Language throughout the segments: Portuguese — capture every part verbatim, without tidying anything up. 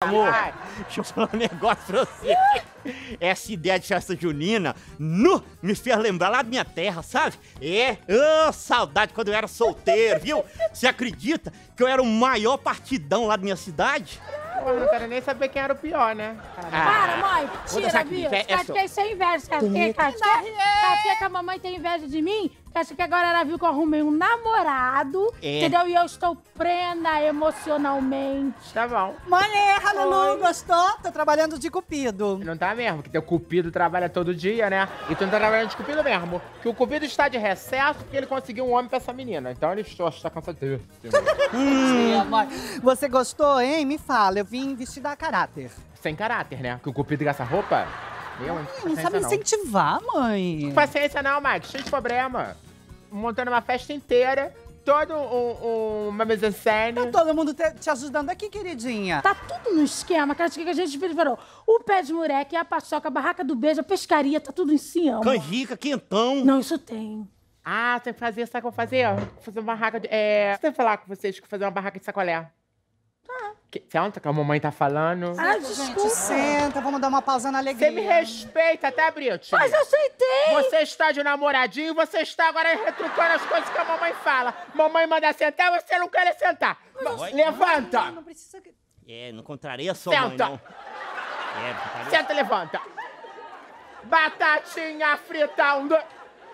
Amor, deixa eu falar um negócio pra você. Essa ideia de festa junina, nu, me fez lembrar lá da minha terra, sabe? É, ô, saudade quando eu era solteiro, viu? Você acredita que eu era o maior partidão lá da minha cidade? Eu não quero nem saber quem era o pior, né? Ah, para, mãe. Tira, viu? É, é Acho que isso é inveja. Acho que a mamãe tem inveja de mim. Acho que agora ela viu que eu arrumei um namorado, é. entendeu? E eu estou plena emocionalmente. Tá bom. Mãe, Lulu, gostou? Tô trabalhando de cupido. Não tá mesmo, que teu cupido trabalha todo dia, né? E tu não tá trabalhando de cupido mesmo. Que o cupido está de recesso porque ele conseguiu um homem pra essa menina. Então ele está cansado. hum. Mãe. Você gostou, hein? Me fala, eu vim vestida a caráter. Sem caráter, né? Que o cupido com essa roupa... Meu, mãe, não sabe não. incentivar, mãe. Paciência não, Mike. Cheio de problema. Montando uma festa inteira, todo um, um, uma mise-en-scène. Tá todo mundo te, te ajudando aqui, queridinha. Tá tudo no esquema, que a gente preparou. O pé de moleque, a paçoca, a barraca do beijo, a pescaria, tá tudo em cima. Canjica, quentão. Não, isso tem. Ah, tem que fazer, sabe o que eu vou fazer? Vou fazer uma barraca de... É... Você tem que falar com vocês que fazer uma barraca de sacolé. Tá. Que, senta que a mamãe tá falando. Ah, desculpa. Senta, vamos dar uma pausa na alegria. Você me respeita, tá, Brit? Mas eu aceitei. Você está de namoradinho, você está agora retrucando as coisas que a mamãe fala. Mamãe manda sentar, você não quer sentar. Mas, levanta. Não, não precisa... É, não contraria a sua mãe, Senta. não. É, contraria... Senta, levanta. Batatinha frita, um, dois...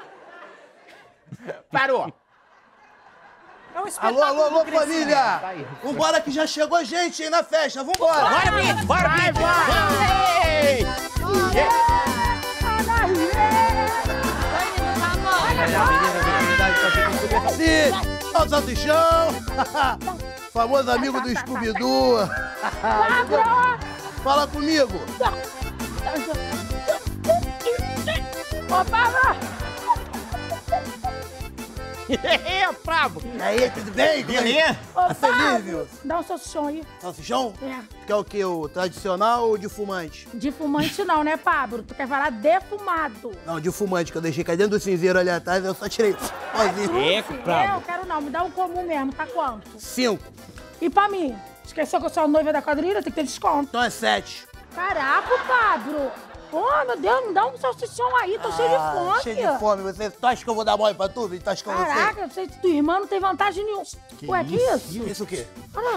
Parou. É um alô, alô, alô, família! Vambora que já chegou a gente aí na festa, vambora! Bora, Brito, bora, Brito! Sim, olha o salsichão! Famoso amigo do Scooby-Doo! Fala comigo! Ô, Pablo! É, Pablo! E aí, tudo bem? Beleza? Ô, feliz, viu? Dá um salsichão aí. Salsichão? É. Quer o quê? O tradicional ou de fumante? De fumante não, né, Pablo? Tu quer falar defumado. Não, de fumante, que eu deixei cair dentro do cinzeiro ali atrás, eu só tirei. Sozinho. É, É, Pablo. eu quero não, me dá um comum mesmo, tá quanto? Cinco. E pra mim? Esqueceu que eu sou a noiva da quadrilha? Tem que ter desconto. Então é sete. Caraca, Pablo! Oh, meu Deus, me dá um salsichão aí, tô cheio de fome. Cheio de fome. Você, tu acha que eu vou dar mole pra tu? Tu acha que eu vou ser? Caraca, você, tua irmã não tem vantagem nenhuma. Que Ué, que isso? isso? Isso o quê? Ah,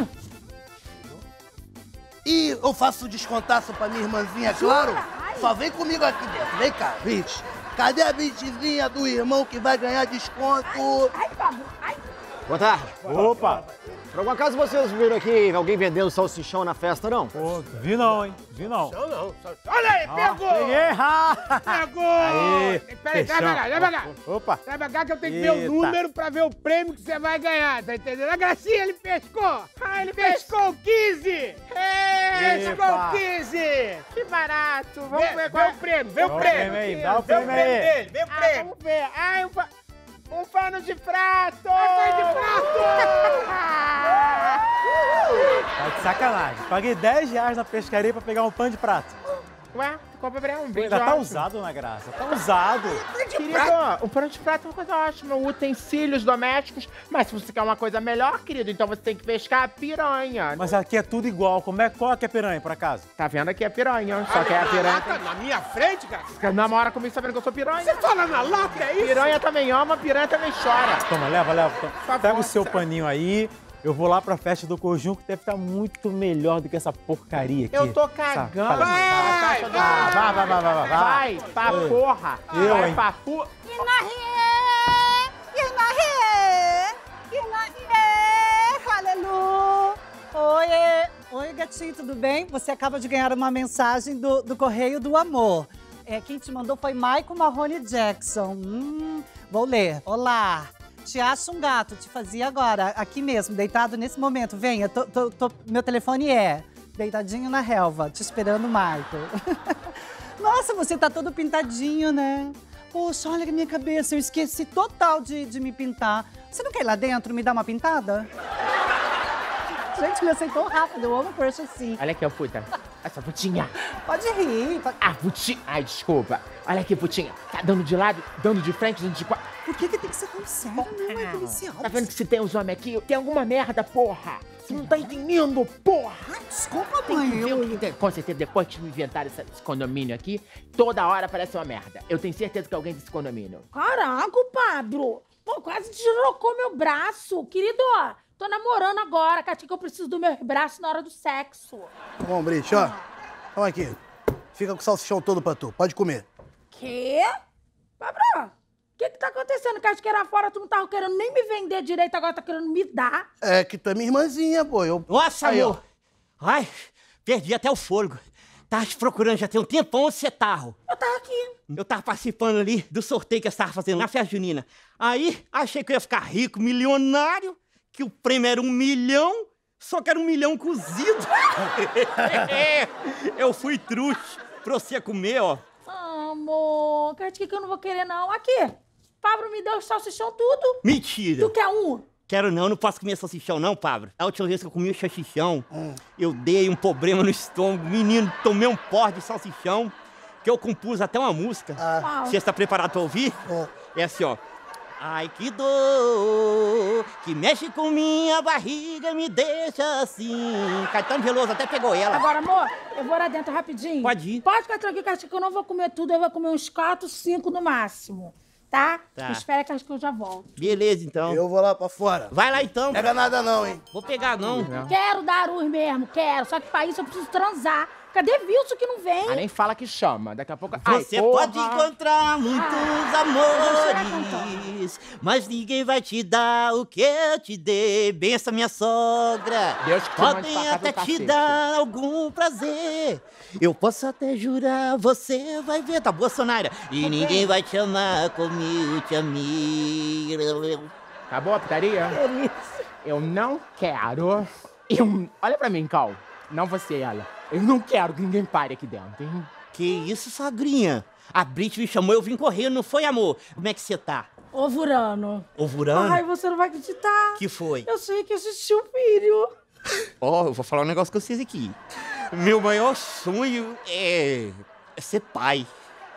E eu faço descontaço pra minha irmãzinha, claro? Ai. Só vem comigo aqui dentro. Vem cá, Brit. Cadê a Britzinha do irmão que vai ganhar desconto? ai, Pablo, ai. Boa tarde. Opa! Por algum acaso vocês viram aqui alguém vendendo salsichão na festa, não? Pô, vi não, hein? Vi não. Não, não. Olha aí, pegou! Peguei! Pegou! Aí, Peraí, vai fechão. pegar, vai pegar. Opa! Vai pegar que eu tenho que ver o Eita. número pra ver o prêmio que você vai ganhar, tá entendendo? A Gracinha, ele pescou! Ah, ele pescou quinze! É, Epa. pescou quinze! Que barato! Vamos ver qual é o prêmio, vê o Dá o prêmio! prêmio aí, dá o Vê prêmio aí. dele, vê o Ah, prêmio! Vamos ver! Ai, um, pa... um pano de prato! Um pano de prato! Tá de sacanagem. Paguei dez reais na pescaria pra pegar um pano de prato. Ué, tu compra pra um Pô, brinde ainda tá ótimo. usado, na graça. Tá usado. Querido, o pano de prato é uma coisa ótima, utensílios domésticos, mas se você quer uma coisa melhor, querido, então você tem que pescar a piranha. Mas aqui é tudo igual. Como é, qual é que é piranha, por acaso? Tá vendo aqui a piranha, só que é a piranha... Lata na minha frente, cara? Fica namora comigo sabendo que eu sou piranha. Você fala na lata, é isso? Piranha também ama, piranha também chora. Toma, leva, leva. Toma. Tá Pega bom, o seu tá. paninho aí. Eu vou lá pra festa do conjunto, que deve estar muito melhor do que essa porcaria aqui. Eu tô cagando. Vai, Vai, vai, vai, vai, vai, vai, vai. Vai, pra Ei. porra. Eu, Vai hein? pra porra. Inarie! Inarie! Inarie! Aleluia! Oi, oi, gatinho, tudo bem? Você acaba de ganhar uma mensagem do, do Correio do Amor. É, quem te mandou foi Michael Mahoney Jackson. Hum, vou ler. Olá! Te acho um gato, te fazia agora, aqui mesmo, deitado nesse momento. Venha, tô, tô, tô, meu telefone é deitadinho na relva, te esperando, Michael. Nossa, você tá todo pintadinho, né? Poxa, olha a minha cabeça, eu esqueci total de, de me pintar. Você não quer ir lá dentro me dar uma pintada? Gente, me aceitou rápido, eu amo crush assim. Olha aqui, ó, puta. Essa putinha. Pode rir. Pode... Ah, putinha. Ai, desculpa. Olha aqui, putinha. Tá dando de lado, dando de frente, dando de quatro. Por que que tem que ser tão sério? Não é policial. Tá vendo que se tem os homens aqui, tem alguma merda, porra. Você não tá entendendo, porra! Desculpa, Tem mãe. que ver Eu... o que- Com certeza, depois que me inventaram esse esse condomínio aqui, toda hora parece uma merda. Eu tenho certeza que é alguém desse condomínio. Caraca, Pablo. Pô, quase deslocou meu braço. Querido, tô namorando agora. Catinha, que eu preciso do meu braço na hora do sexo. Tá bom, Brit, ó. Toma aqui. Fica com o salsichão todo pra tu. Pode comer. Quê? Pablo, o que que tá acontecendo? Que acho que era fora, tu não tava querendo nem me vender direito, agora tá querendo me dar. É que tu é minha irmãzinha, pô. Eu... Nossa, Aí, amor. Ai, perdi até o fôlego. Tava te procurando já tem um tempão. Onde você tava? Eu tava aqui. Eu tava participando ali do sorteio que você tava fazendo na festa junina. Aí, achei que eu ia ficar rico, milionário, que o prêmio era um milhão, só que era um milhão cozido. É, eu fui trouxa pra você comer, ó. Ah, amor, Catinha, que eu não vou querer, não. Aqui, Pablo me deu o salsichão tudo. Mentira. Tu quer um? Quero não, não posso comer salsichão não, Pablo. A última vez que eu comi o salsichão, eu dei um problema no estômago. Menino, tomei um porre de salsichão, que eu compus até uma música. Ah. Você está preparado pra ouvir? É. É assim, ó. Ai, que dor, que mexe com minha barriga, me deixa assim. Caetano Veloso até pegou ela. Agora, amor, eu vou lá dentro rapidinho. Pode ir. Pode ficar tranquilo, Catinha, que eu não vou comer tudo. Eu vou comer uns quatro, cinco no máximo. Tá? Tá. Espera que acho que eu já volto. Beleza, então. Eu vou lá pra fora. Vai lá, então. Pega nada não, hein? Vou pegar, não. Quero dar luz mesmo, quero. Só que pra isso eu preciso transar. Cadê Wilson que não vem? Ah, nem fala que chama. Daqui a pouco... Você Ai, porra. pode encontrar muitos Ah, amores, mas ninguém vai te dar o que eu te dei. Bença minha sogra. Deus que te mande pra Podem casa até do te cacete. dar algum prazer. Eu posso até jurar, você vai ver, tá, Bolsonaro? E ninguém vai te amar como eu te amei. Acabou a putaria? Eu não quero... Eu... Olha pra mim, Cal. Não você, ela. Eu não quero que ninguém pare aqui dentro, hein? Que isso, sogrinha? A Brit me chamou, eu vim correndo, não foi, amor? Como é que você tá? Ovurano. Ovurando? Ai, você não vai acreditar. Que foi? Eu sei que assisti o filho. Ó, eu vou falar um negócio com vocês aqui. Meu maior sonho é, é ser pai.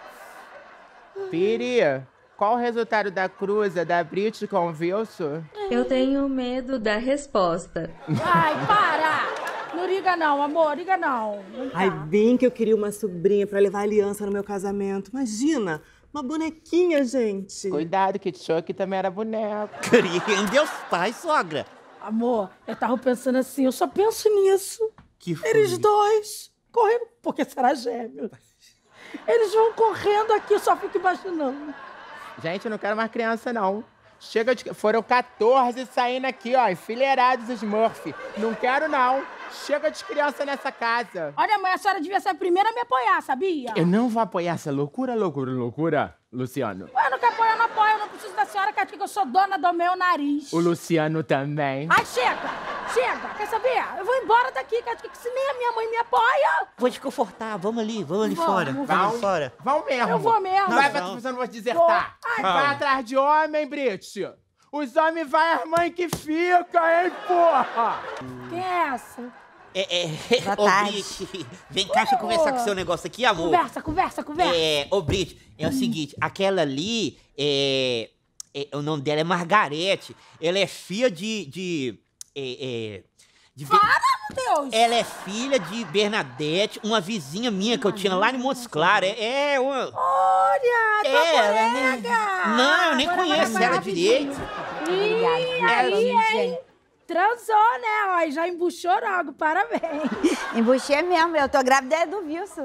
Piri, qual o resultado da cruza da Brit com o Wilson? Eu tenho medo da resposta. Ai, para! Não liga não, amor, liga não. Vem cá. Ai, bem que eu queria uma sobrinha pra levar aliança no meu casamento. Imagina, uma bonequinha, gente. Cuidado, que Chuck também era boneco. Criei Deus pai, sogra. Amor, eu tava pensando assim, eu só penso nisso. Que foi? Eles dois correndo, porque será gêmeo. Eles vão correndo aqui, eu só fico imaginando. Gente, eu não quero mais criança, não. Chega de... Foram quatorze saindo aqui, ó, enfileirados os Smurf. Não quero, não. Chega de criança nessa casa. Olha, mãe, a senhora devia ser a primeira a me apoiar, sabia? Eu não vou apoiar essa loucura, loucura, loucura, Luciano. Ué, não quer apoiar, não apoia. Eu não preciso da senhora, que eu sou dona do meu nariz. O Luciano também. Ai, chega! Chega! Quer saber? Eu vou embora daqui, que se nem a minha mãe me apoia. Vou te confortar, vamos ali, vamos ali Vamos, fora. vamos. Vamos ali fora. Vão mesmo. Eu vou mesmo. Não vai Não, pra não. você não vou desertar. Vou. Ai, vai atrás de homem, Brit. Os homens vai as mães que ficam, hein, porra! Quem é essa? É, é, Boa ô tarde. Brit, vem cá, deixa eu conversar com o seu negócio aqui, amor. Conversa, conversa, conversa. É, ô Brit, é o seguinte, aquela ali, é, é, o nome dela é Margarete, ela é filha de, de, é, é, de Be- Para, meu Deus! ela é filha de Bernadette, uma vizinha minha que eu tinha lá em Montes Claros, é, é uma... Olha, tua É, ela nem- colega! Não, eu nem Bora, conheço bora, ela bora, direito. Ih, aí, hein? Transou, né? Ó, já embuchou logo, parabéns. Embuchei mesmo, eu tô grávida é do Wilson.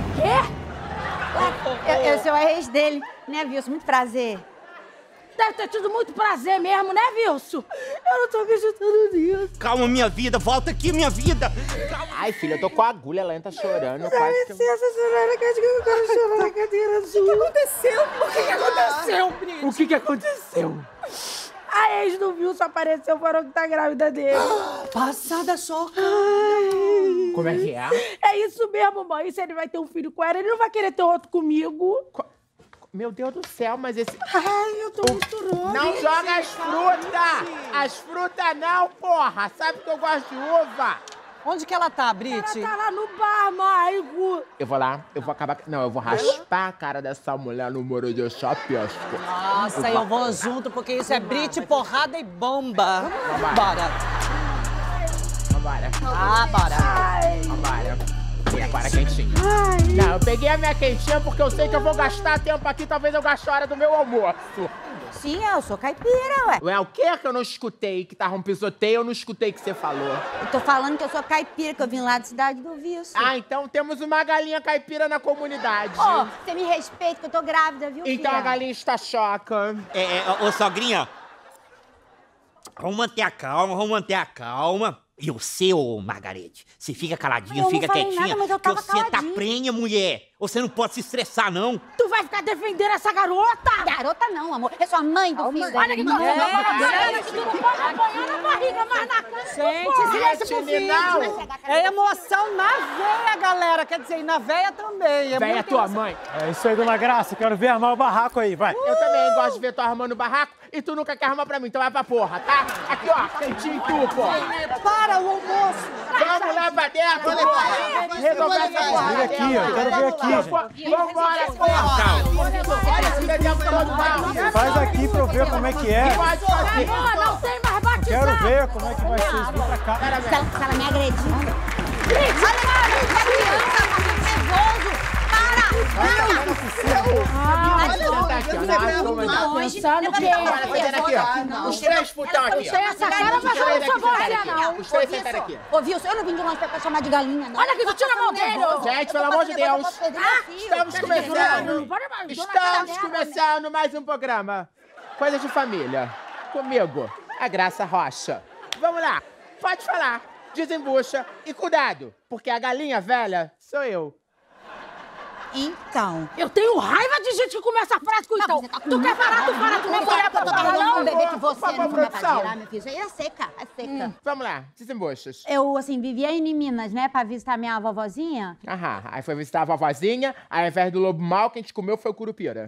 Quê? Eu, eu sou a ex dele, né, Wilson? Muito prazer. Deve ter tido muito prazer mesmo, né, Wilson? Eu não tô acreditando nisso. Calma, minha vida, volta aqui, minha vida. Calma. Ai, filha, eu tô com a agulha, ela tá chorando. Dá Quase que... licença, senhora, que eu quero chorar na cadeira azul. O que aconteceu? O que, que aconteceu, Brito? O que que aconteceu? A ex do Wilson apareceu, falou que tá grávida dele. Passada choca. Ai. Como é que é? É isso mesmo, mãe. E se ele vai ter um filho com ela, ele não vai querer ter outro comigo. Meu Deus do céu, mas esse... Ai, eu tô misturando. Não joga as frutas! As frutas não, porra! Sabe que eu gosto de uva? Onde que ela tá, Brit? Ela tá lá no bar, Maico. Eu vou lá, eu vou acabar... Não, eu vou raspar a cara dessa mulher no muro de chapisco. Nossa, eu vou junto, porque isso é Brit, porrada e bomba. Bora. Vambora. Ah, bora. Vambora. E agora quentinha. Não, eu peguei a minha quentinha porque eu sei que eu vou gastar tempo aqui, talvez eu gaste a hora do meu almoço. Sim, eu sou caipira, ué. Ué, o que que eu não escutei? Que tava um pisoteio, eu não escutei que você falou. Eu tô falando que eu sou caipira, que eu vim lá da cidade do Vilso. Ah, então temos uma galinha caipira na comunidade. Ô, você me respeita que eu tô grávida, viu, Então filha? a galinha está choca. É, é, ô, sogrinha. Vamos manter a calma, vamos manter a calma. E o seu, Margarete, você fica caladinha, Eu fica não falei quietinha. nada, mas eu que tava você tá caladinha. prenha, mulher. Você não pode se estressar, não. Tu vai ficar defendendo essa garota? Garota não, amor. É sua mãe do filho. Olha que tu É, é, que tu não pode apanhar na barriga, mas na cara. Gente, silêncio pro Meninão. vídeo. É emoção na veia, galera. Quer dizer, e na veia também. É Véia, muita tua emoção. mãe. É isso aí, dona Graça. Quero ver armar o barraco aí, vai. Eu também gosto de ver tu arrumando barraco e tu nunca quer arrumar pra mim, então vai pra porra, tá? Aqui, ó, quentinho em tu, pô. Para o almoço. Vamos lá pra dentro, pô. Resolver essa porra. Vem aqui, ó. Quero ver aqui, gente. Vambora, porra. Olha esse tempo todo mal. Faz aqui pra eu ver como é que é. Pode fazer. Agora não tem mais batizado. Quero ver como é que vai ser isso. Vem pra cá. Se ela, se ela me agredir. Olha, cara, a criança tá muito nervoso. Pensando o quê? Aqui, ó. Os três putão aqui, Tem essa cara, mas eu não sou você, não. Os três sentaram aqui. Ô, Vilso, eu não vim de longe pra chamar de galinha, não. Olha aqui, tu tira a mão dele. ô. Gente, pelo amor de Deus. Estamos começando. Estamos começando mais um programa. Coisa de família. Comigo, a Graça Rocha. Vamos lá. Pode falar. Desembucha. E cuidado, porque a galinha velha sou eu. Então. Eu tenho raiva de gente que começa a frase com então. Tá Tu quer parar, tu para, tu não Olha, para, eu tô tu para, falando não. com um bebê que você Por favor, não vai produção. tirar, meu filho. Isso aí é seca, é seca. Hum, vamos lá, desembuchas. Eu, assim, vivia aí em Minas, né, pra visitar minha vovozinha. Aham, aí foi visitar a vovozinha, aí ao invés do lobo mau, que a gente comeu foi o curupira.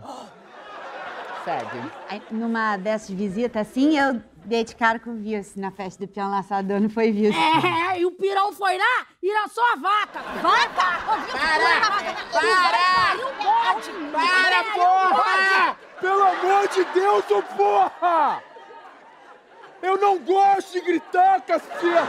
Segue. Aí, numa dessas visitas, assim, eu dei de cara com o Vilso na festa do peão laçador, não foi, Vilso? É, e o pirão foi lá e lançou a vaca. Vaca! Para! Para! Para, porra! Pelo amor de Deus, ô porra! Eu não gosto de gritar, caceta!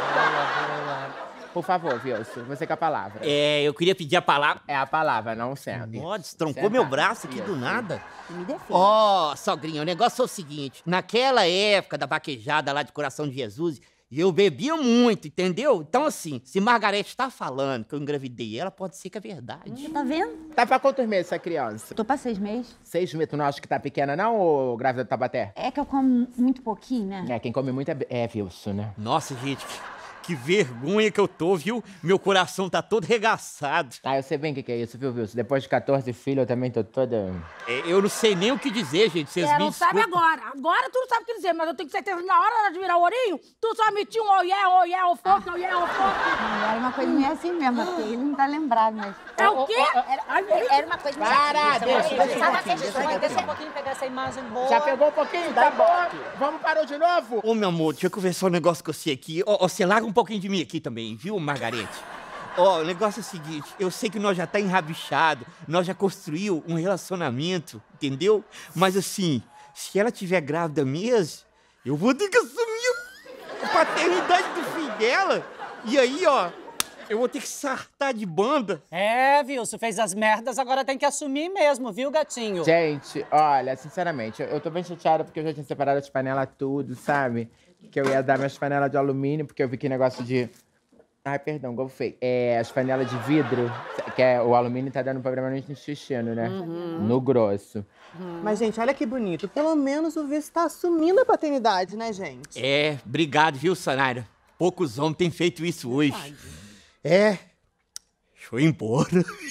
Por favor, Wilson, você com a palavra. É, eu queria pedir a palavra. É a palavra, não sente. Ó, destroncou Senta. meu braço aqui Isso. do nada. Me defende. Ó, sogrinha, o negócio é o seguinte. Naquela época da vaquejada lá de Coração de Jesus, eu bebia muito, entendeu? Então, assim, se Margarete tá falando que eu engravidei ela, pode ser que é verdade. Tá vendo? Tá pra quantos meses essa criança? Tô pra seis meses. Seis meses, tu não acha que tá pequena não, ou grávida do Tabaté? É que eu como muito pouquinho, né? É, quem come muito é, é Wilson, né? Nossa, gente, que, que vergonha que eu tô, viu? Meu coração tá todo regaçado. Ah, eu sei bem o que, que é isso, viu, Wilson? Depois de quatorze filhos, eu também tô toda... É, eu não sei nem o que dizer, gente. Vocês É, me não sabe desculpem. agora. Agora tu não sabe o que dizer, mas eu tenho certeza que na hora de virar o ourinho, tu só metia um oié, oié, o foco, oié, o foco. Era uma coisa meio assim mesmo, porque ele não tá lembrado, mas... É o quê? Era, era uma coisa meio Para, deixa, deixa, Deixa, deixa, deixa, deixa, Deixa um pouquinho pegar essa imagem boa. Já pegou um pouquinho? Tá bom. Vamos parar de novo? Ô, meu amor, deixa eu conversar um negócio com você aqui. Ó, ó, você larga um pouquinho de mim aqui também, viu, Margarete? Ó, o negócio é o seguinte, eu sei que nós já tá enrabichado, nós já construiu um relacionamento, entendeu? Mas assim, se ela tiver grávida mesmo, eu vou ter que assumir a paternidade do filho dela. E aí, ó, eu vou ter que sartar de banda. É, Wilson, fez as merdas, agora tem que assumir mesmo, viu, gatinho? Gente, olha, sinceramente, eu, eu tô bem chateada porque eu já tinha separado as panelas tudo, sabe? Que eu ia dar minhas panelas de alumínio, porque eu vi que negócio de... Ai, perdão, golfei. É, as panelas de vidro, que é, o alumínio tá dando problema no intestino, né? Uhum. No grosso. Mas, gente, olha que bonito. Pelo menos o Vilso tá assumindo a paternidade, né, gente? É, obrigado, viu, Sanaira? Poucos homens têm feito isso hoje. É, deixa eu ir embora.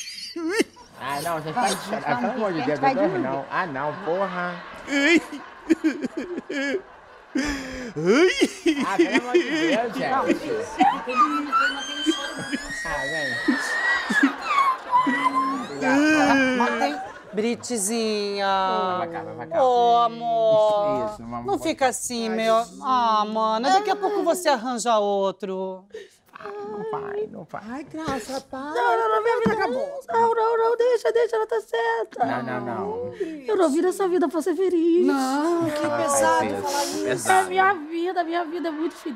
Ah, não, gente, para de chorar. Ah, pelo amor de Deus, vai eu de não. Ah, não, porra. Ai. Ah, pelo amor de Deus, gente. Ah, vem. Mantém. Britzinha. Vai cá, vai cá. Ô, amor. Isso, vamos. Não fica assim, meu. Ah, mana, daqui a pouco você arranja outro. Não vai, não vai. Ai, Graça, para. Não, não, não, minha vida acabou. Não, não, não, deixa, deixa, ela tá certa. Não, não, não. Eu não vi nessa vida pra ser feliz. Não, que pesado falar isso. É minha vida, minha vida é muito feliz.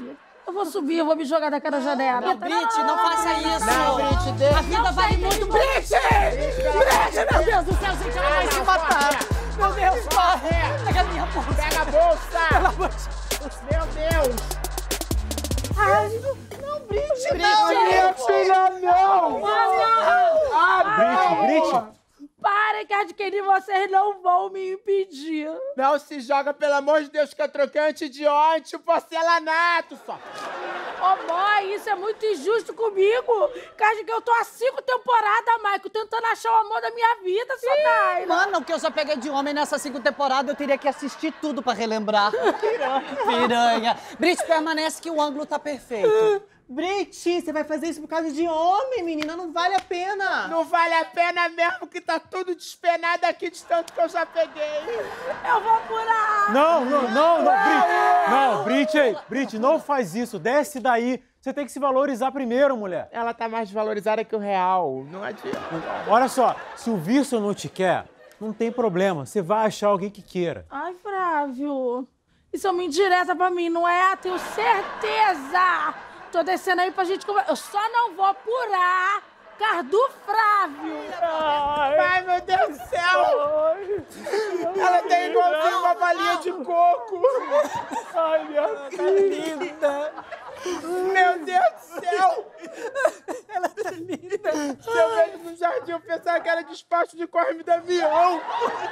Eu vou subir, eu vou me jogar daquela janela. Não, Brit, não faça isso. Não, Brit, deixa. A vida vale muito. Brit! Brit, meu Deus do céu, gente, ela vai se matar. Meu Deus, corre. Pega a minha bolsa. Pega a bolsa. Pelo amor de Deus. Meu Deus. Ai, não, Brit, Brit, não. minha filha, não. Ah, Brit, Brit. Parem que adquirir, vocês não vão me impedir. Não se joga, pelo amor de Deus, que é trocante de óleo, porcelanato, só. Ô, oh, mãe, isso é muito injusto comigo. Caso que eu tô há cinco temporadas, Maico, tentando achar o amor da minha vida, Sonaira. Mano, o que eu já peguei de homem nessa segunda temporada, eu teria que assistir tudo pra relembrar. Piranha. Piranha. Brit, permanece que o ângulo tá perfeito. Brit, você vai fazer isso por causa de homem, menina. Não vale a pena. Não vale a pena mesmo, que tá tudo despenado aqui de tanto que eu já peguei. Eu vou apurar. Não, não, não, não, Brit. Não, Brit, Brit, não faz isso. Desce daí. Você tem que se valorizar primeiro, mulher. Ela tá mais valorizada que o real. Não adianta. Olha só, se o Wilson não te quer, não tem problema. Você vai achar alguém que queira. Ai, Flávio. Isso é uma indireta pra mim, não é? Tenho certeza. Tô descendo aí pra gente conversar. Eu só não vou apurar causa do Flávio. Ai, Ai, meu Deus do céu. Ela tem igualzinho uma balinha de coco. Ai, minha linda. Meu Deus do céu. Ela tá linda. Se eu vejo no jardim, eu pensava que era despacho de corme de avião.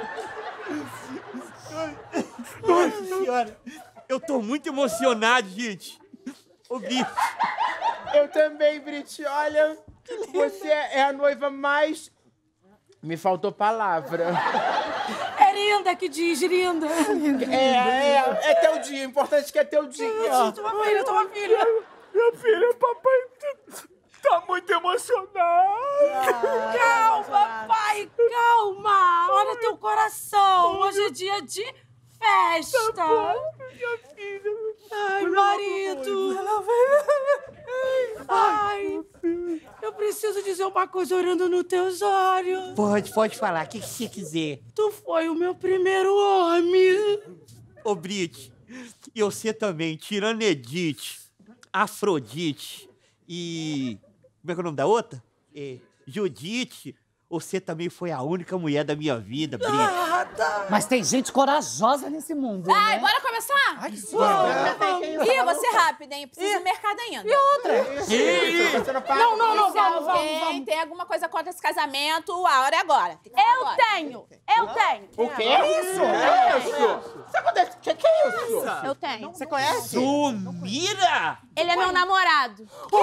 Nossa senhora. Eu tô muito emocionado, gente. Ô, Brit. Eu também, Brit. Olha, você é a noiva mais... Me faltou palavra. É linda que diz, linda. É, é, é teu dia. O importante é que é teu dia. Toma filha, toma filha. Minha filha, papai tá muito emocionado. Calma, pai, calma. Olha teu coração. Hoje é dia de festa. Tá bom, minha filha. Ai, marido. Ela vai... Ai, eu preciso dizer uma coisa olhando nos teus olhos. Pode, pode falar. O que, que você quiser? Tu foi o meu primeiro homem. Ô, Brit, e você também, tirando Edith, Afrodite e... Como é que é o nome da outra? É, Judite. Você também foi a única mulher da minha vida, Brit. Ah, tá. Mas tem gente corajosa nesse mundo, Ai, né? bora começar? Ai, que susto. Ih, vou ser rápida, hein? Preciso ir no mercado ainda. E outra? Ih, não, não, não, Se vamos, alguém vamos, vamos. tem alguma coisa contra esse casamento, a hora é agora. Eu agora. tenho, eu tenho. O quê? Isso? É isso? Você acontece? O que, que é isso? Eu tenho. Você conhece? Sumira! Ele é meu namorado.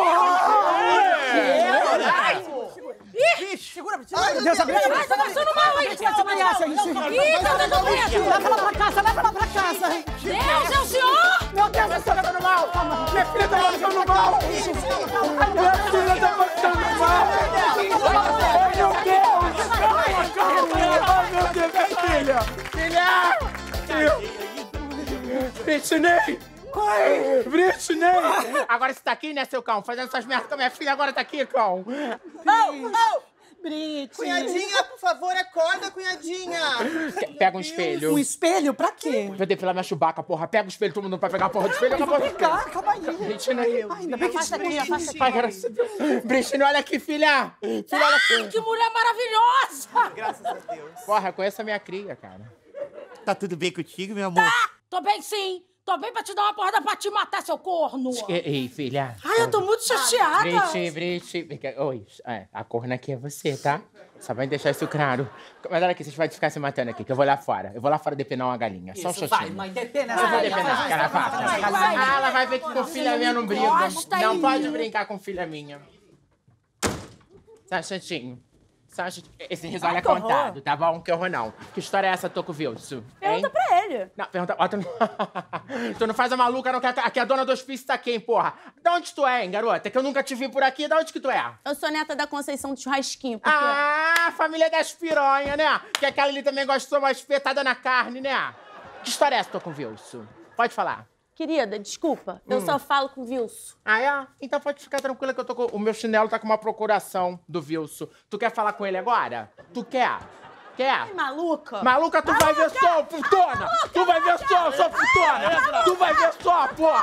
Ih, segura, Ai, Deus, a briga Ai, tá passando mal, hein? vai se ameaça isso. Ih, tá dando medo. Leva ela pra casa, leva ela pra casa. Deus, é o senhor? Meu Deus, você tá passando mal. Minha filha tá passando mal. Minha filha tá passando mal. Ai, meu Deus. Ai, meu Deus, minha filha. Filha. Britney. Ai, Britney. Agora você tá aqui, né, seu cão? Fazendo essas merdas com a minha filha, agora tá aqui, cão. Oh, oh. Brit. Cunhadinha, por favor, acorda, cunhadinha. Pega um espelho. Um espelho? Pra quê? Vai depilar minha Chewbacca, porra. Pega o espelho, todo mundo vai pegar a porra do espelho. Acabou. Vem cá, calma aí. Britney. Ai, ainda bem que Afasta aqui, afasta aqui. Ai, graças a Deus. Britney, olha aqui, filha. Filha, olha aqui. Que mulher maravilhosa. Graças a Deus. Porra, conheça a minha cria, cara. Tá tudo bem contigo, meu amor? Tá, tô bem sim. Tô bem pra te dar uma porrada pra te matar, seu corno. Ei, ei, filha. Ai, eu tô muito chateada. Brit, Brit. Oi, é, a corna aqui é você, tá? Só vai deixar isso claro. Mas olha aqui, vocês vão ficar se matando aqui, que eu vou lá fora. Eu vou lá fora depenar uma galinha. Só um Isso, xoxinho. vai, mãe, depena essa Eu vou galinha. depenar, cara. Vai, vai, vai, vai. Ah, ela vai ver que com filha minha não briga. Não pode brincar com filha minha. Só um chatinho. Só um chatinho. Esse risole é contado, tá bom? Que horror não. Que história é essa, Toco Wilson? Pergunta pra ele. Não, pergunta... Ó, tu, não... tu não faz a maluca, não, que a, que a dona do hospício tá aqui, hein, porra? Da onde tu é, hein, garota? Que eu nunca te vi por aqui. Da onde que tu é? Eu sou neta da Conceição de Churrasquinho, porque... Ah, família das piranhas, né? Que aquela ali também gostou mais espetada na carne, né? Que história é essa, Toco Wilson? Pode falar. Querida, desculpa, eu Hum. só falo com o Wilson. Ah, é? Então pode ficar tranquila que eu tô com... O meu chinelo tá com uma procuração do Wilson. Tu quer falar com ele agora? Tu quer? Quer? Ai, maluca. Maluca, tu vai ver só, putona! Tu vai ver só, sua putona! Tu vai ver só, porra!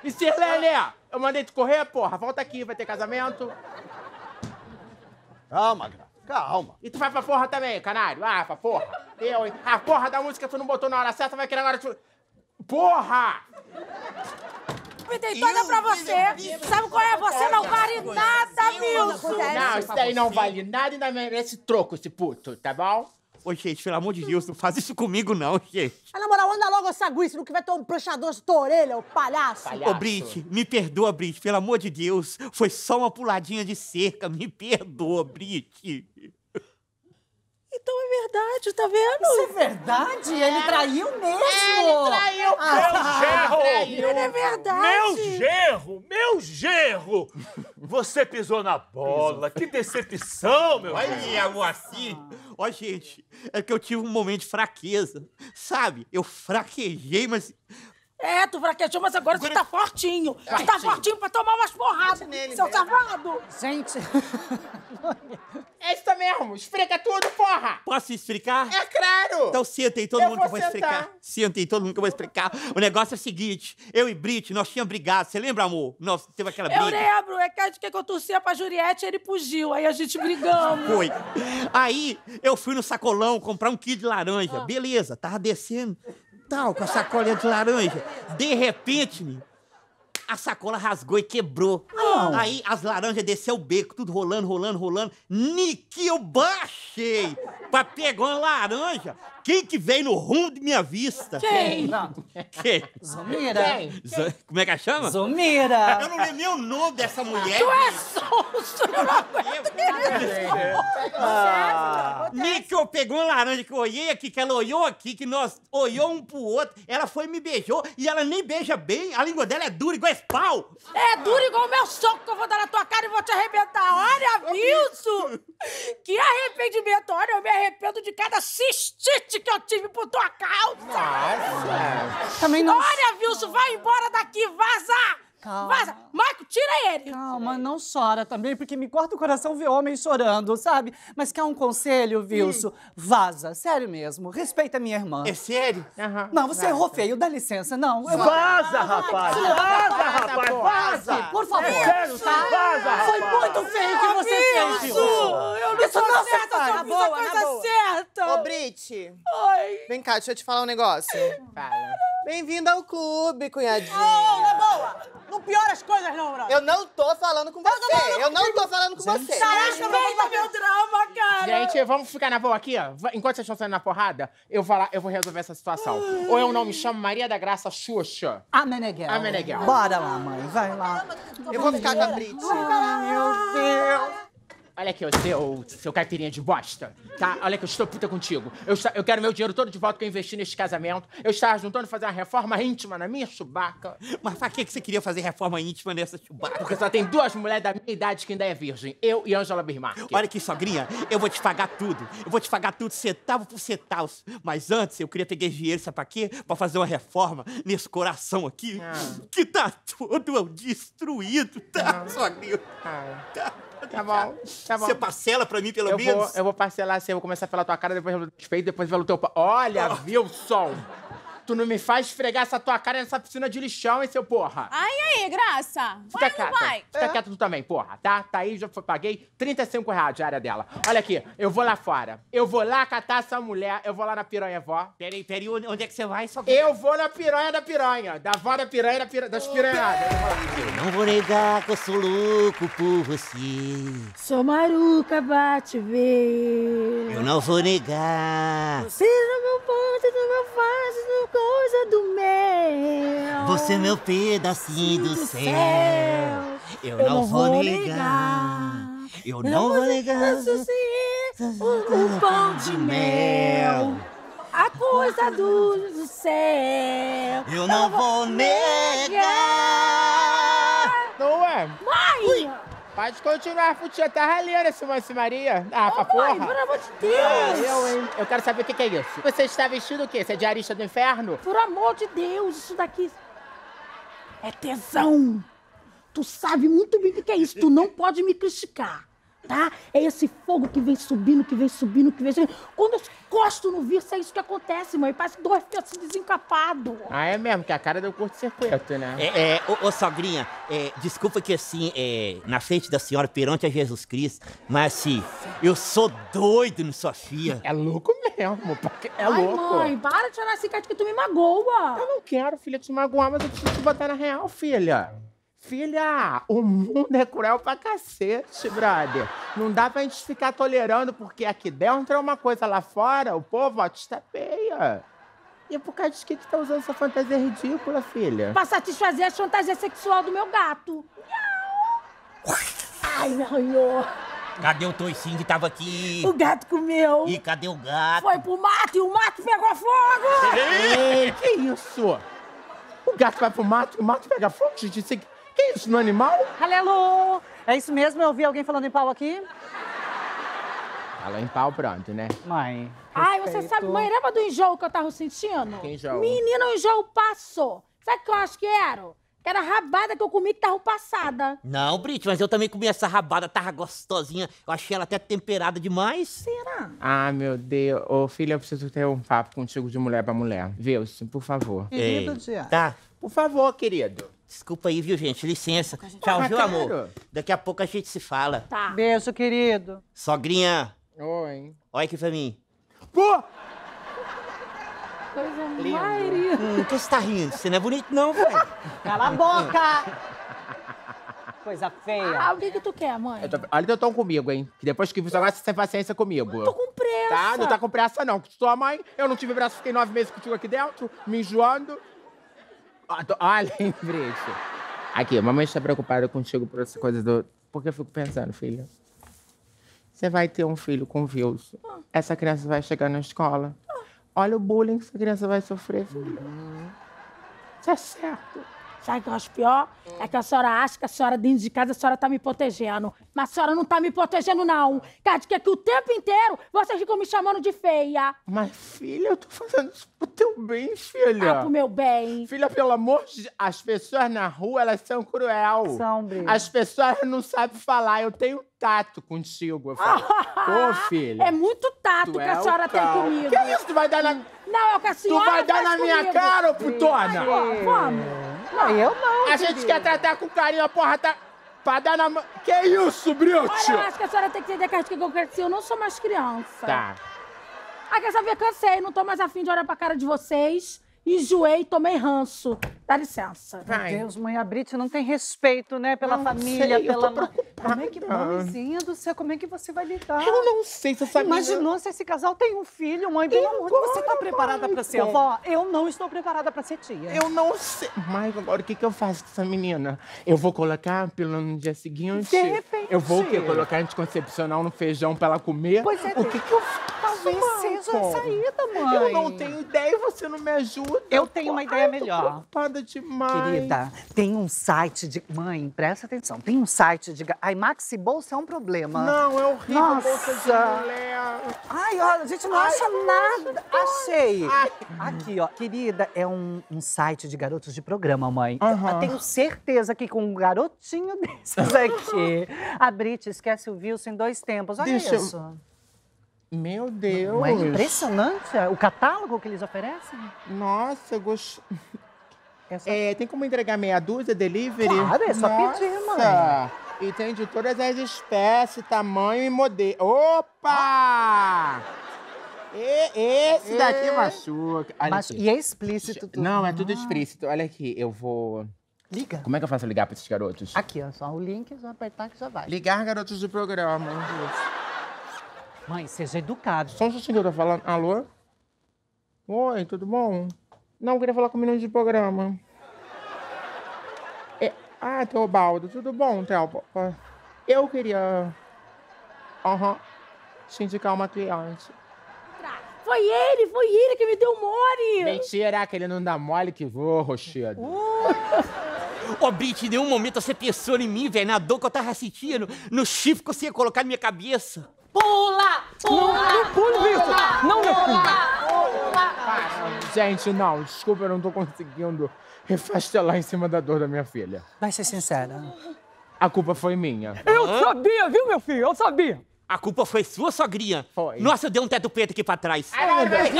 E Sirlene, eu mandei tu correr, porra. Volta aqui, vai ter casamento. Calma, Graça, calma. E tu vai pra porra também, canário? Ah, pra porra. Eu, hein? A porra da música tu não botou na hora certa, vai querer agora... Tu... Porra! Me dei toda pra você. Sabe qual é? Você não vale nada, Wilson. Não, isso daí não vale nada e ainda merece troco, esse puto, tá bom? Ô, gente, pelo amor de Deus, não faz isso comigo, não, gente. Ah, na moral, anda logo essa aguice, não que vai ter um pranchador de tua orelha, ô palhaço. Ô, Brit, me perdoa, Brit, pelo amor de Deus. Foi só uma puladinha de cerca, me perdoa, Brit. Então é verdade, tá vendo? Isso é verdade? Ele traiu mesmo? É, ele traiu. Ah, Meu gerro! traiu. Ele é verdade. Meu gerro! Meu gerro! Você pisou na bola. Que decepção, meu Olha, gerro. Moacir. Ó, gente, é que eu tive um momento de fraqueza, sabe? Eu fraquejei, mas... É, tu fraquejou, mas agora, agora... você tá fortinho. Você tá fortinho pra tomar umas porradas, seu safado. Gente... É isso mesmo, esfrega tudo, porra! Posso explicar? É claro! Então senta aí, todo eu mundo que eu vou vou explicar. Senta aí, todo mundo que eu vou explicar. O negócio é o seguinte, eu e Brit, nós tínhamos brigado. Você lembra, amor? Nós teve aquela briga. Eu lembro, é que a gente que eu torcia pra Juliette e ele fugiu. Aí a gente brigamos. Foi. Aí eu fui no sacolão comprar um quilo de laranja. Ah. Beleza, tava descendo, tal, com a sacolinha de laranja. De repente, menino, a sacola rasgou e quebrou. Oh. Aí as laranjas desceu o beco, tudo rolando, rolando, rolando. Niki, eu baixei pra pegar uma laranja. Quem que veio no rumo de minha vista? Quem? Quem? Zomira. Quem? Z... Como é que ela chama? Zomira. Eu não lembro nem o nome dessa mulher. Tu é sonso, eu não aguento. Ah. Niki, eu peguei uma laranja que eu olhei aqui, que ela olhou aqui, que nós olhou um pro outro. Ela foi e me beijou e ela nem beija bem. A língua dela é dura igual esse pau. É dura igual o meu soco que eu vou dar na tua cara e vou te arrebentar. Olha, Wilson! Que arrependimento. Olha, eu me arrependo de cada cistite que eu tive por tua causa. Nossa. Também não... Olha, Wilson, vai embora daqui, vaza! Calma. Vaza! Marco, tira ele! Calma, não chora também, porque me corta o coração ver homem chorando, sabe? Mas quer um conselho, Wilson? Hum. Vaza, sério mesmo. Respeita minha irmã. É sério? Uhum. Não, você vaza. Errou feio, dá licença, não. Eu... Vaza, rapaz! Vaza, vaza, rapaz! Vaza! Por favor. É sério, sim, vaza, rapaz! Foi muito feio o que você fez, Wilson! Eu não sou não certa, eu fiz boa, a coisa certa! Ô, Brit. Oi! Vem cá, deixa eu te falar um negócio. Fala. Bem-vinda ao clube, cunhadinha. Ô, na boa! Não piora as coisas, não, brother. Eu não tô falando com você. Eu não tô falando com você. Caraca, veio meu drama, cara. Gente, vamos ficar na boa aqui, ó. Enquanto vocês estão saindo na porrada, eu vou lá, eu vou resolver essa situação. Ou eu não me chamo Maria da Graça Xuxa. A Meneghel. A Meneghel. Bora lá, mãe. Vai lá. Eu vou ficar com a Brit. Ai, meu Deus. Olha aqui, o seu, seu caipirinha de bosta, tá? Olha que eu estou puta contigo. Eu, eu quero meu dinheiro todo de volta que eu investi neste casamento. Eu estava juntando fazer uma reforma íntima na minha chubaca. Mas pra que você queria fazer reforma íntima nessa chubaca? Porque só tem duas mulheres da minha idade que ainda é virgem. Eu e Ângela Bismarck. Olha aqui, sogrinha, eu vou te pagar tudo. Eu vou te pagar tudo centavo por centavo. Mas antes, eu queria pegar dinheiro, sabe pra quê? Pra fazer uma reforma nesse coração aqui, ah. que tá todo destruído, tá, ah. sogrinha? Ah. Tá. Tá bom, tá bom. Você parcela pra mim, pelo eu menos? Vou, eu vou parcelar assim, eu vou começar pela tua cara, depois pelo peito, depois pelo teu... Olha, oh. Wilson! Tu não me faz esfregar essa tua cara nessa piscina de lixão, hein, seu porra? Ai, aí, Graça? Fica vai quieta. ou não vai? Fica é. quieta tu também, porra, tá? Tá aí, já paguei trinta e cinco reais de área dela. Olha aqui, eu vou lá fora. Eu vou lá catar essa mulher, eu vou lá na piranha vó. Peraí, peraí, onde é que você vai? Só... Eu vou na piranha da piranha. Da vó da piranha da pira... das piranhadas. Eu não vou negar que eu sou louco por você. Sou maruca, bate ver. Eu não vou negar. Você no meu ponto, no meu face, no coisa do mel. Você é meu pedacinho do, do céu. céu. Eu, eu não, não vou negar. negar. Eu não vou negar. O pão de mel. A coisa do, do céu. Eu não vou negar. Não é? Mãe! Pode continuar, Futinha. Tá ralhando esse Mãe Maria. Ah, oh, pra porra. Mãe, pelo amor de Deus. Ah, eu, hein? Eu quero saber o que, que é isso. Você está vestido o quê? Você é diarista do inferno? Por amor de Deus, isso daqui é tesão. Tu sabe muito bem o que é isso. Tu não pode me criticar. tá? É esse fogo que vem subindo, que vem subindo, que vem subindo. Quando eu encosto no vício, é isso que acontece, mãe. Parece dois peças desencapados. Ah, é mesmo, que a cara deu curto-circuito, né? É, é, ô, ô sogrinha, é, desculpa que assim, é, na frente da senhora, perante a Jesus Cristo, mas assim, eu sou doido no sua filha. É louco mesmo, é Ai, louco. mãe, para de chorar assim, que tu me magoa. Eu não quero, filha, te magoar, mas eu preciso te botar na real, filha. Filha, o mundo é cruel pra cacete, brother. Não dá pra gente ficar tolerando, porque aqui dentro é uma coisa, lá fora o povo, ó, te estapeia. E é por causa de que tu tá usando essa fantasia ridícula, filha? Pra satisfazer a fantasia sexual do meu gato. Ai, me arranhou. Cadê o toicinho que tava aqui? O gato comeu. E cadê o gato? Foi pro mato e o mato pegou fogo. Ei, que isso? O gato vai pro mato e o mato pega fogo, gente? Isso aqui... Que isso, no animal? Alelo! É isso mesmo? Eu ouvi alguém falando em pau aqui? Fala em pau, pronto, né? Mãe. Ai, você sabe, mãe, lembra do enjoo que eu tava sentindo? Que enjoo? Menina, o enjoo passou. Sabe o que eu acho que era? Que era a rabada que eu comi que tava passada. Não, Brit, mas eu também comi essa rabada, tava gostosinha. Eu achei ela até temperada demais. Será? Ah, meu Deus. Ô, filha, eu preciso ter um papo contigo de mulher pra mulher. Wilson, por favor. Querido, Diana. Tá. Por favor, querido. Desculpa aí, viu, gente? Licença. Tchau, Ah, viu, claro. amor? Daqui a pouco a gente se fala. Tá. Beijo, querido. Sogrinha, Oi. olha aqui pra mim. Pô! Coisa Lindo. mais linda. Hum, que você tá rindo? Você não é bonito, não, velho. Cala a boca! Coisa feia. Ah, o que que tu quer, mãe? Eu tô... Olha o teu comigo, hein? Que depois que você agora você tem paciência comigo. Tô com pressa. Tá? Não tá com pressa, não. Que sua mãe, eu não tive braço, fiquei nove meses contigo aqui dentro, me enjoando. Ah, tô... Olha, hein, Brito. Aqui, a mamãe está preocupada contigo por essa coisa do... Porque eu fico pensando, filha. Você vai ter um filho com Wilson. Essa criança vai chegar na escola. Olha o bullying que essa criança vai sofrer, filha. Isso é certo. Sabe o que eu acho pior? É que a senhora acha que a senhora dentro de casa, a senhora tá me protegendo. Mas a senhora não tá me protegendo, não. Cara, que aqui o tempo inteiro vocês ficam me chamando de feia. Mas, filha, eu tô fazendo isso pro teu bem, filha. Ah, pro meu bem. Filha, pelo amor de Deus, as pessoas na rua, elas são cruel. São, Brito. As pessoas não sabem falar. Eu tenho tato contigo. Eu falo, Ô, filha. É muito tato tu que é a senhora o tem cal. comigo. Que isso? Tu vai dar na... Não, é o que a senhora Tu vai dar faz na minha comigo. cara, ô putona? Vamos, vamos. Não, eu não, A gente querido. quer tratar com carinho, a porra tá... Pra dar na mão... Que isso, Brioche? Olha, eu acho que a senhora tem que entender que a que eu cresci, eu não sou mais criança. Tá. Ah, quer saber? Cansei, não tô mais afim de olhar pra cara de vocês. Enjoei, tomei ranço. Dá licença. Meu Deus, mãe, a Brit não tem respeito, né? Pela Não família, sei, eu pela... tô preocupada. Como é que, mãezinha do céu, como é que você vai lidar? Eu não sei se essa Imaginou se esse casal tem um filho, mãe? Pelo amor de Deus, você tá preparada pra ser avó? Eu não estou preparada pra ser tia. Eu não sei. Mas agora o que, que eu faço com essa menina? Eu vou colocar a pílula no dia seguinte? De repente. Eu vou o quê? Colocar anticoncepcional no feijão pra ela comer? Pois é, O que, que eu faço? talvez seja a mãe? saída, mãe. Eu não tenho ideia e você não me ajuda. Eu tenho uma ideia Ai, melhor. Tô preocupada demais. Querida, tem um site de... Mãe, presta atenção. Tem um site de... Ai, Maxi Bolsa é um problema. Não, é horrível. Nossa. Bolsa de mulher. Ai, olha, a gente não Ai, acha meu nada. Deus. Achei. Ai. Aqui, ó. Querida, é um, um site de garotos de programa, mãe. Aham. Eu tenho certeza que com um garotinho desses aqui, a Brit esquece o Wilson em dois tempos. Olha Deixa eu- isso. Meu Deus. Não é impressionante o catálogo que eles oferecem? Nossa, eu gosto. É, tem como entregar meia dúzia, delivery? Claro, é só Nossa. pedir, mãe. E tem de todas as espécies, tamanho e modelo. Opa! E, esse daqui É. machuca. Olha Mas, aqui. e é explícito tudo. Não, é tudo explícito. Olha aqui, eu vou... Liga. Como é que eu faço ligar pra esses garotos? Aqui, ó. Só o link, só apertar que já vai. Ligar garotos do programa. Mãe, seja educado. Só um instantinho que eu tô falando. Alô? Oi, tudo bom? Não, eu queria falar com o menino de programa. É, ah, Teobaldo, tudo bom, Teobaldo? Eu queria... Aham. te indicar uma cliente. Foi ele, foi ele que me deu mole. Mentira, que ele não dá mole que voa, Rochedo. Ô, oh, Brit, em nenhum momento você pensou em mim, velho, na dor que eu tava sentindo, no chifre que você ia colocar na minha cabeça. Pula! Pula! Não pula, Wilson! Não, meu filho! Pula! Gente, não, desculpa, eu não tô conseguindo refastelar em cima da dor da minha filha. Vai ser sincera. A culpa foi minha. Eu Hã? sabia, viu, meu filho? Eu sabia. A culpa foi sua, sogrinha? Foi. Nossa, eu dei um teto preto aqui pra trás. Ai, meu Deus.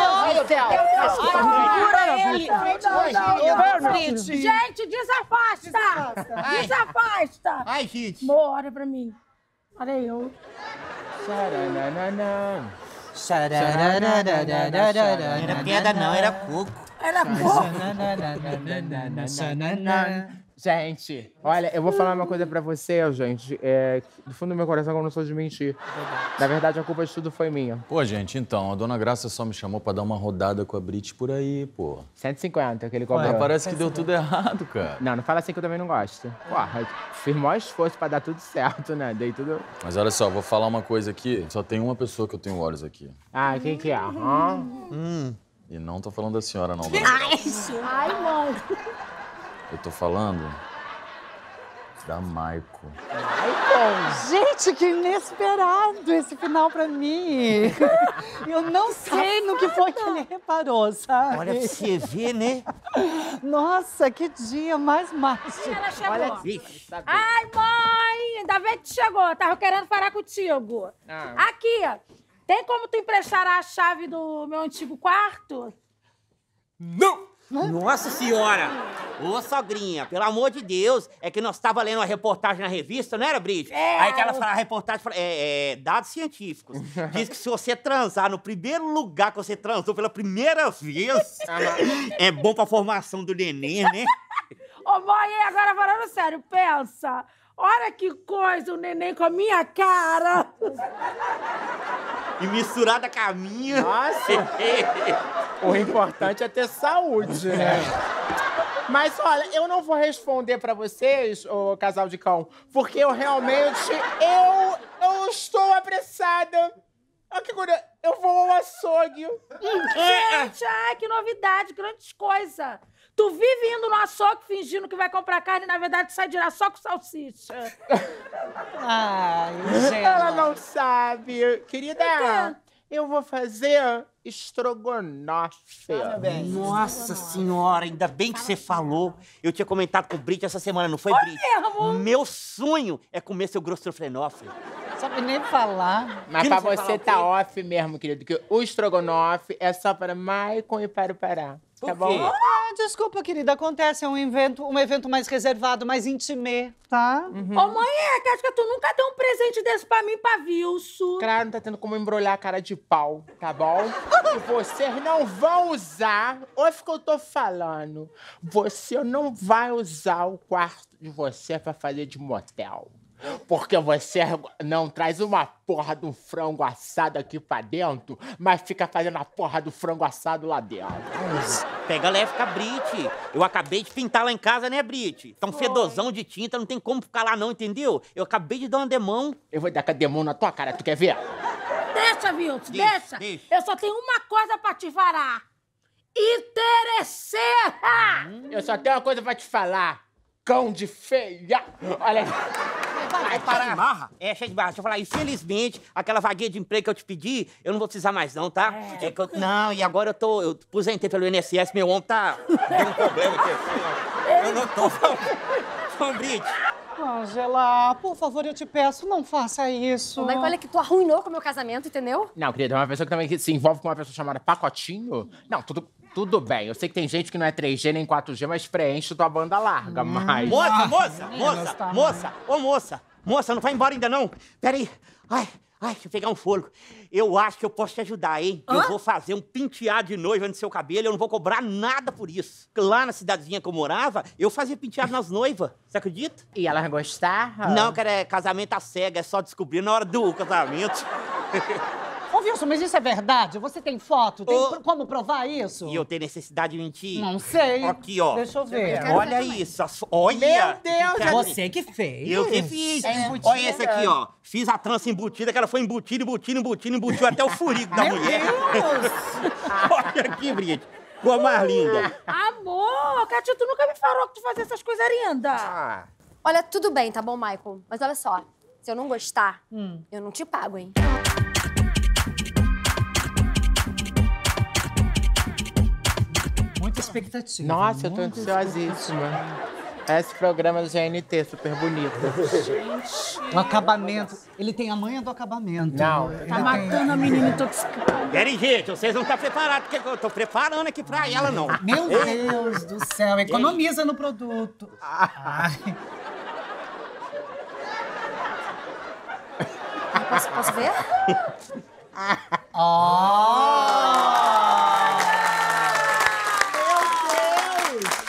Gente, desafasta! Desafasta! Ai, gente. Amor, olha pra mim. Olha eu. Era pedra não, era coco. Era coco. Gente, olha, eu vou falar uma coisa pra você, gente. É, do fundo do meu coração, eu não sou de mentir. Na verdade, a culpa de tudo foi minha. Pô, gente, então, a dona Graça só me chamou pra dar uma rodada com a Brit por aí, pô. cento e cinquenta que ele cobrou. Mas parece que deu tudo errado, cara. Não, não fala assim que eu também não gosto. Porra, fiz o maior esforço pra dar tudo certo, né? Dei tudo... Mas olha só, vou falar uma coisa aqui. Só tem uma pessoa que eu tenho olhos aqui. Ah, quem que é? Hum. Hum. E não tô falando da senhora, não. Dona Ai, ai, mãe. Eu tô falando da Maiko. Maiko? Gente, que inesperado esse final pra mim. Eu não sei no que foi que ele reparou, sabe? Olha pra você ver, né? Nossa, que dia mais mágico. Ela chegou. Olha aqui. Ai, mãe, ainda bem que chegou. Tava querendo falar contigo. Ah. Aqui, tem como tu emprestar a chave do meu antigo quarto? Não! Nossa senhora! Ô, sogrinha, pelo amor de Deus, é que nós tava lendo uma reportagem na revista, não era, Brit? É. Aí que ela fala, a reportagem fala, é, é, dados científicos. Diz que se você transar no primeiro lugar que você transou pela primeira vez, é bom pra formação do neném, né? Ô, mãe, agora falando sério, pensa. Olha que coisa, o neném com a minha cara. E misturada com a minha. Nossa! O importante é ter saúde, né? Mas olha, eu não vou responder pra vocês, ô casal de cão, porque eu realmente, eu, eu estou apressada. Olha que coisa, eu vou ao açougue. Gente, ai, que novidade, grandes coisas. Tu vive indo no açougue fingindo que vai comprar carne e, na verdade, sai de lá só com salsicha. Ai, ela não sabe. Querida, eu vou fazer estrogonofe. Nossa senhora, ainda bem que você falou. Eu tinha comentado com o Brit essa semana, não foi, Foi Brit? mesmo? Meu sonho é comer seu grosofrenófilo. Sabe nem falar. Mas Que pra não sei você falar o tá quê? off mesmo, querido, que o estrogonofe é só para Maicon e para o Pará. Tá Por quê? bom? Ah, desculpa, querida, acontece, é um evento, um evento mais reservado, mais intimê, tá? Ô, mãe, é que acho que tu nunca deu um presente desse pra mim, pra Vilso. Claro, não tá tendo como embrulhar a cara de pau, tá bom? E vocês não vão usar, olha o que eu tô falando, você não vai usar o quarto de você pra fazer de motel. Porque você não traz uma porra de um frango assado aqui pra dentro, mas fica fazendo a porra do frango assado lá dentro. Pega leve com a Brit. Eu acabei de pintar lá em casa, né, Brit? Tá um fedozão de tinta, não tem como ficar lá não, entendeu? Eu acabei de dar uma demão. Eu vou dar com a demão na tua cara, tu quer ver? Deixa, Vilso, Deixa, deixa. deixa. Eu só tenho uma coisa pra te falar. Interesseira! Eu só tenho uma coisa pra te falar. Cão de feia. Olha aí. Vai parar. Barra? É, cheio de barra. Deixa eu falar, infelizmente, aquela vaguinha de emprego que eu te pedi, eu não vou precisar mais não, tá? É. É que eu, não, e agora eu tô... Eu aposentei pelo I N S S, meu ombro tá... Deu um problema aqui. Eu não tô... Ô, Brit. Ângela, por favor, eu te peço, não faça isso. Mas olha que tu arruinou com o meu casamento, entendeu? Não, querida, é uma pessoa que também se envolve com uma pessoa chamada Pacotinho. Não, tudo, tudo bem. Eu sei que tem gente que não é três G nem quatro G, mas preenche tua banda larga, Hum. mas... Moça, moça, moça, moça, ô moça, moça, não vai embora ainda não. Peraí, ai, ai, deixa eu pegar um fôlego. Eu acho que eu posso te ajudar, hein? Hã? Eu vou fazer um penteado de noiva no seu cabelo, eu não vou cobrar nada por isso. Lá na cidadezinha que eu morava, eu fazia penteado nas noivas, você acredita? E elas gostaram? Não, cara, é casamento à cega, é só descobrir na hora do casamento. Ô, Wilson, mas isso é verdade? Você tem foto? Tem Ô. pr- como provar isso? E eu tenho necessidade de mentir? Não sei. Aqui, ó. Deixa eu ver. Olha isso, as- olha. Meu Deus, Que Você que fez. Eu que fiz. É embutida. Olha esse aqui, ó. Fiz a trança embutida, que ela foi embutida, embutida, embutida, embutiu até o furico da mulher. Olha aqui, Brit. Ficou mais linda. Amor, Katia, tu nunca me falou que tu fazia essas coisas lindas. Ah. Olha, tudo bem, tá bom, Michael? Mas olha só, se eu não gostar, eu não te pago, hein? Muita expectativa. Nossa, eu tô muita ansiosíssima. Esse programa do G N T, super bonito. Gente. O acabamento. Ele tem a manha do acabamento. Não. Tá matando a menina intoxicada. Peraí, gente, vocês não estão preparados, porque eu tô preparando aqui pra ela, não. Meu Deus do céu, economiza no produto. Ai. Posso, posso ver? Oh! Meu Deus!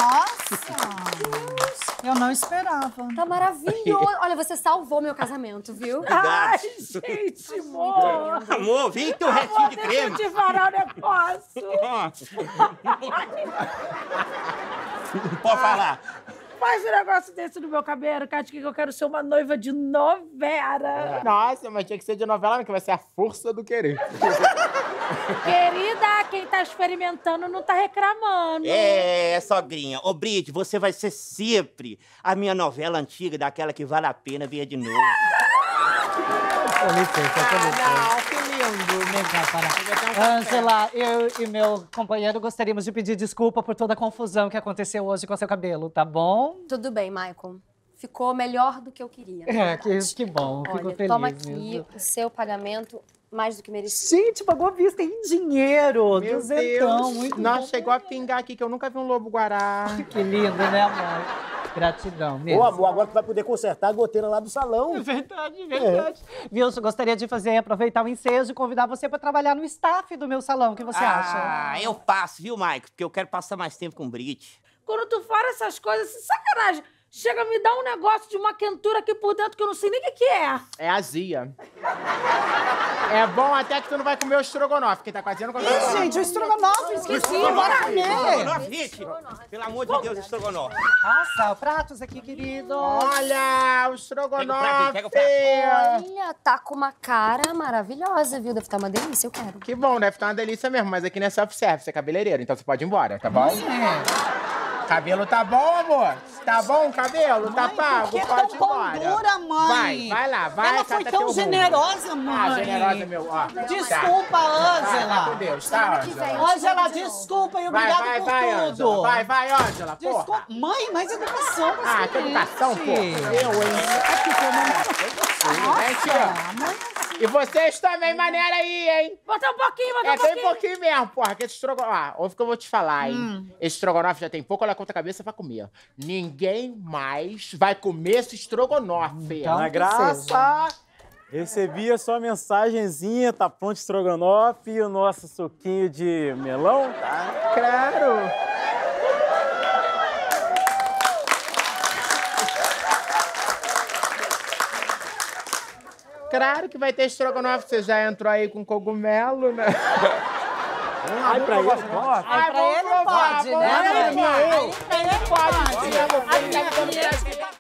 Nossa! Eu não esperava. Tá maravilhoso. Olha, você salvou meu casamento, viu? Ai, gente, amor. Amor, vem teu restinho de creme. Deixa eu te falar o negócio. Não pode falar. Faz um negócio desse no meu cabelo, Cátia, que eu quero ser uma noiva de novela. Nossa, mas tinha que ser de novela, que vai ser a força do querer. Querida, quem tá experimentando não tá reclamando. É, sogrinha. Ô, Brit, você vai ser sempre a minha novela antiga, daquela que vale a pena ver de novo. Com licença, com licença. Ah, não, que lindo. Vem cá, para. Ângela, eu e meu companheiro gostaríamos de pedir desculpa por toda a confusão que aconteceu hoje com seu cabelo, tá bom? Tudo bem, Michael. Ficou melhor do que eu queria. É, que, que bom, Olha, fico feliz toma aqui mesmo. o seu pagamento mais do que merecido. Gente, pagou à vista em dinheiro. Meu Duzentão, Deus. muito Nossa, bom. chegou a pingar aqui, que eu nunca vi um lobo-guará. Que lindo, né, amor? Gratidão mesmo. Ô, amor, agora tu vai poder consertar a goteira lá do salão. É verdade, é verdade. É. Wilson, gostaria de fazer, aproveitar o ensejo e convidar você para trabalhar no staff do meu salão. O que você ah, acha? Ah, eu passo, viu, Mike? Porque eu quero passar mais tempo com o Brit. Quando tu fala essas coisas, sacanagem. Chega a me dar um negócio de uma quentura aqui por dentro que eu não sei nem o que, que é. É azia. É bom até que tu não vai comer o estrogonofe, que tá quase não comendo. Ih, gente, o estrogonofe, esqueci, bora comer. Estrogonofe, gente. Pelo amor de Deus, estrogonofe. Nossa, pratos aqui, querido. Olha, o estrogonofe. Pega o prato, pega Olha, tá com uma cara maravilhosa, viu? Deve estar uma delícia, eu quero. Que bom, deve estar uma delícia mesmo, mas aqui não é self-service, é cabeleireiro, então você pode ir embora, tá bom? É. Cabelo tá bom, amor? Tá bom o cabelo? Mãe, tá pago? Por que pode tão ir embora. pão-dura, mãe? Vai, vai lá, vai. Ela foi cata tão teu generosa, rumo. mãe. Ah, generosa, meu. Ó, Desculpa, tá. Ângela. Vai, com Deus, tá, Ângela? Ângela, desculpa e obrigada vai, vai, por vai, tudo. Ângela. Vai, vai, Ângela, porra. Desculpa. Mãe, mais educação pra Ah, que educação, pô. Eu, hein? É que foi uma... Nossa, e vocês também, maneira aí, hein? Bota um pouquinho, bota é, um pouquinho. É, tem pouquinho mesmo, porra. Que esse estrogonofe... Ah, ouve o que eu vou te falar, hein? Hum. Esse estrogonofe já tem pouco, olha quanto a cabeça pra comer. Ninguém mais vai comer esse estrogonofe. Então, na graça, recebi a sua mensagenzinha, tá pronto o estrogonofe e o nosso suquinho de melão, tá? Claro. Claro que vai ter estrogonofe, você já entrou aí com cogumelo, né? Ai, pra ele pode. Ai, pra ele pode, né? Pra ele pode.